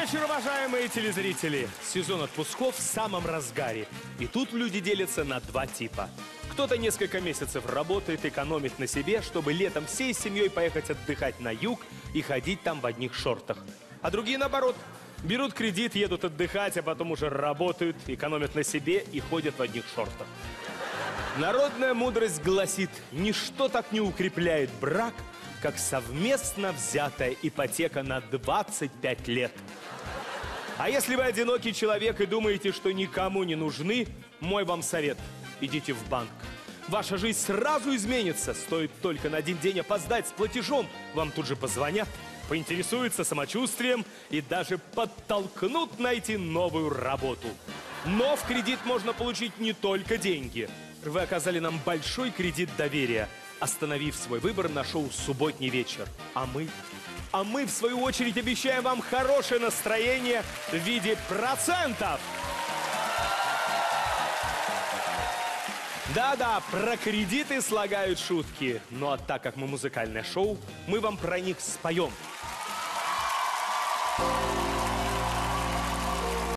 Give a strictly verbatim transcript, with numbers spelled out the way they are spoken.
вечер, уважаемые телезрители! Сезон отпусков в самом разгаре. И тут люди делятся на два типа. Кто-то несколько месяцев работает, экономит на себе, чтобы летом всей семьей поехать отдыхать на юг и ходить там в одних шортах. А другие, наоборот, берут кредит, едут отдыхать, а потом уже работают, экономят на себе и ходят в одних шортах. Народная мудрость гласит: ничто так не укрепляет брак, как совместно взятая ипотека на двадцать пять лет. А если вы одинокий человек и думаете, что никому не нужны, мой вам совет: идите в банк. Ваша жизнь сразу изменится. Стоит только на один день опоздать с платежом, вам тут же позвонят, поинтересуются самочувствием и даже подтолкнут найти новую работу. Но в кредит можно получить не только деньги. Вы оказали нам большой кредит доверия, остановив свой выбор на шоу «Субботний вечер». А мы? А мы, в свою очередь, обещаем вам хорошее настроение в виде процентов. Да-да, про кредиты слагают шутки. Ну а так как мы музыкальное шоу, мы вам про них споем.